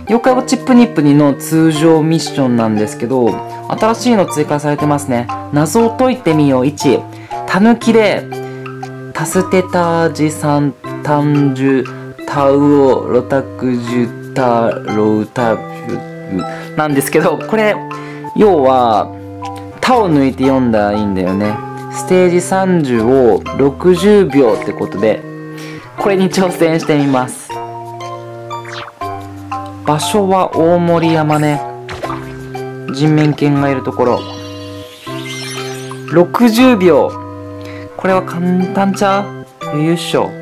妖怪ウォッチプニプニの通常ミッションなんですけど、新しいの追加されてますね。謎を解いてみよう1。タヌキで、タステタージサンタンジュタウオロタクジュタロウタビュなんですけど、これ、要は、タを抜いて読んだらいいんだよね。ステージ30を60秒ってことで、これに挑戦してみます。場所は大森山ね。人面犬がいるところ。60秒。これは簡単ちゃう？余裕っしょ。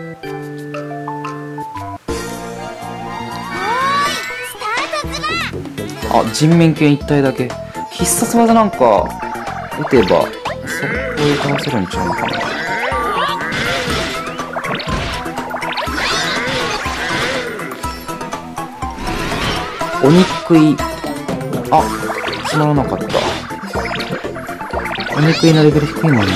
あ、人面犬1体だけ。必殺技なんか打てば、そこで倒せるんちゃうのかな。鬼食い。あ、つまらなかった。鬼食いのレベル低いもんね。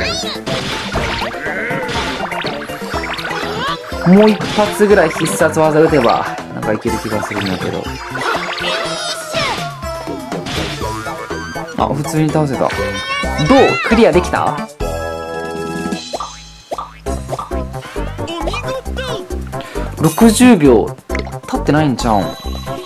もう一発ぐらい必殺技打てば、なんかいける気がするんだけど。あ、普通に倒せた。どう？クリアできた？60秒経ってないんちゃうん。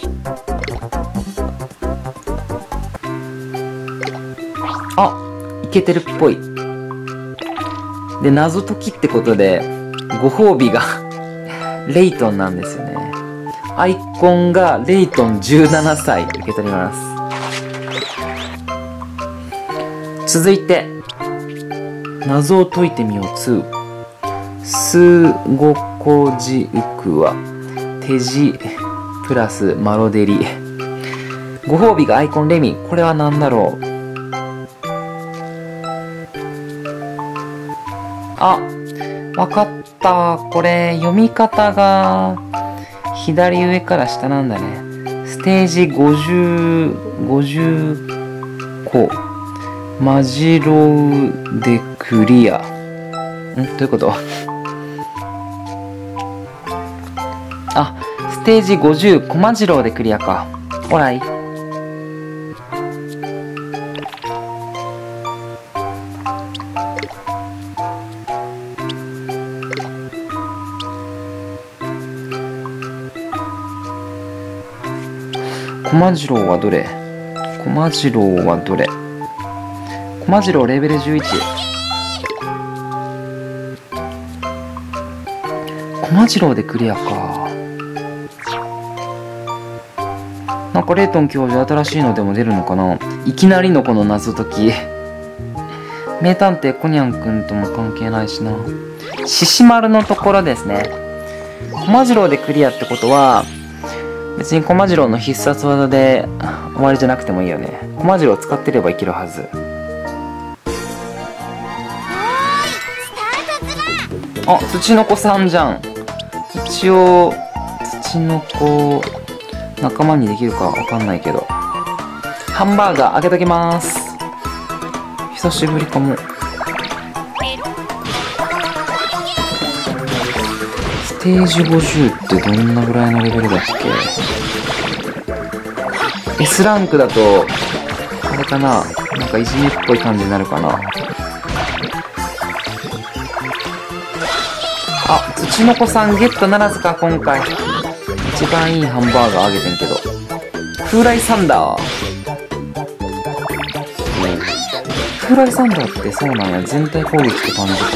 あ、いけてるっぽい。で、謎解きってことで、ご褒美がレイトンなんですよね。アイコンがレイトン17歳受け取ります。続いて、謎を解いてみよう2。スゴコジウクワ、テジプラスマロデリ。ご褒美がアイコンレミ。これは何だろう。あ、わかった。これ、読み方が左上から下なんだね。ステージ50個。マジロウでクリア。どういうこと？あ、ステージ50、コマジロウでクリアか。おらい。コマジロウはどれ？コマジロウはどれ？コマジロウレベル11。コマジロウでクリアか。なんかレイトン教授新しいのでも出るのかな。いきなりのこの謎解き。名探偵コニャンくんとも関係ないしな。獅子丸のところですね。コマジロウでクリアってことは、別にコマジロウの必殺技で終わりじゃなくてもいいよね。コマジロウ使ってればいけるはず。あ、土の子さんじゃん。一応、土の子、仲間にできるかわかんないけど。ハンバーガーあげときます。久しぶりかも。ステージ50ってどんなぐらいのレベルだっけ？ S ランクだと、あれかな？なんかいじめっぽい感じになるかな。あ、土の子さんゲットならずか、今回。一番いいハンバーガーあげてんけど。風来サンダー。風来サンダーってそうなんや。全体攻撃って感じか。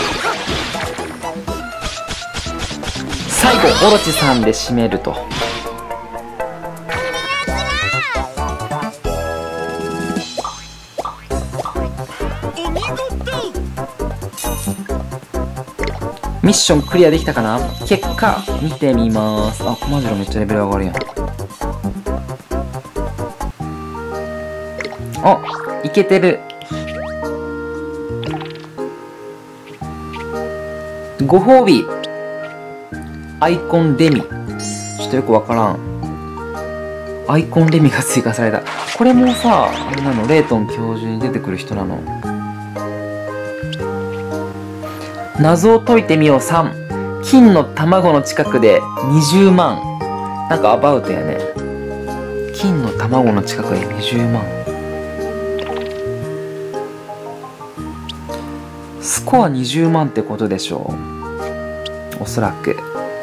最後、オロチさんで締めると。ミッションクリアできたかな？結果、見てみます。あ、コマジロめっちゃレベル上がるやん。あ、いけてる。ご褒美。アイコンレミ。ちょっとよくわからん。アイコンレミが追加された。これもさ、あれなの？レイトン教授に出てくる人なの？謎を解いてみよう3。金の卵の近くで20万。 なんかアバウトやね。金の卵の近くで20万。スコア20万ってことでしょう。おそらく。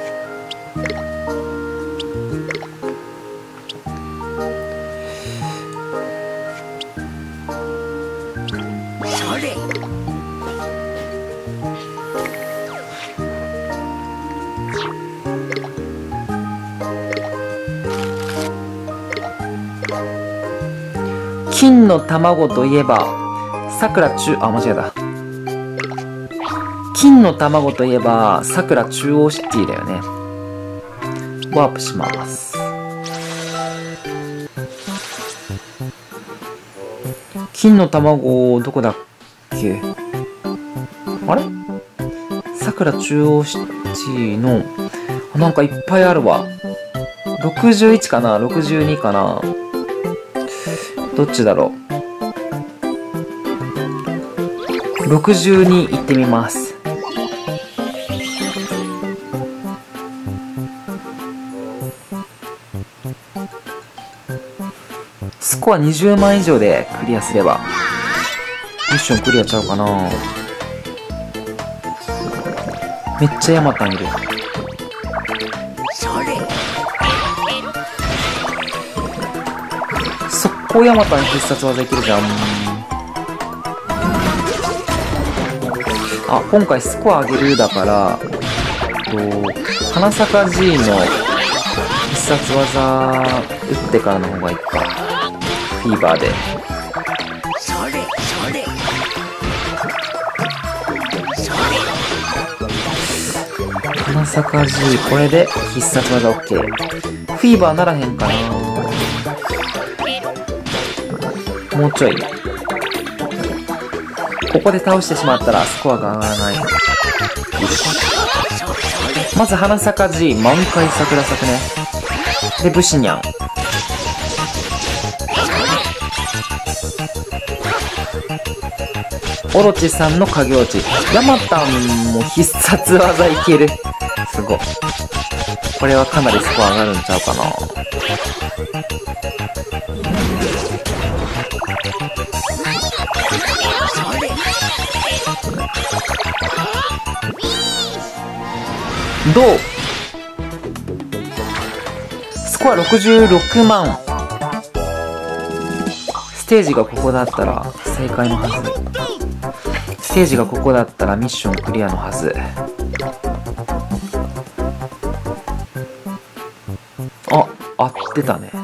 金の卵といえば、間違えた。金の卵といえば、さくら中央シティだよね。ワープします。金の卵、どこだっけ？あれ？さくら中央シティの、なんかいっぱいあるわ。61かな？ 62 かな？どっちだろう。62行ってみます。スコア20万以上でクリアすればミッションクリアちゃうかな。めっちゃヤマタンいる。速攻ヤマタン必殺技いけるじゃん。あ、今回スコア上げるだから花咲 G の必殺技打ってからの方がいいか。フィーバーで花咲 G これで必殺技 OK。 フィーバーならへんかな。もうちょい。ここで倒してしまったらスコアが上がらない。よし。まず花咲 G 満開桜咲くね。でブシニャン。オロチさんの影落ち。ヤマタンも必殺技いける。すごい。これはかなりスコア上がるんちゃうかな。どう？スコア66万。ステージがここだったら正解のはず。ステージがここだったらミッションクリアのはず。あ、合ってたね。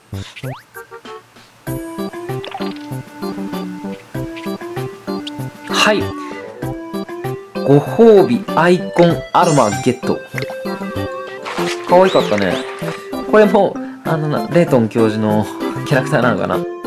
はい。ご褒美アイコンアルマゲット。可愛かったね。これも、レイトン教授のキャラクターなのかな。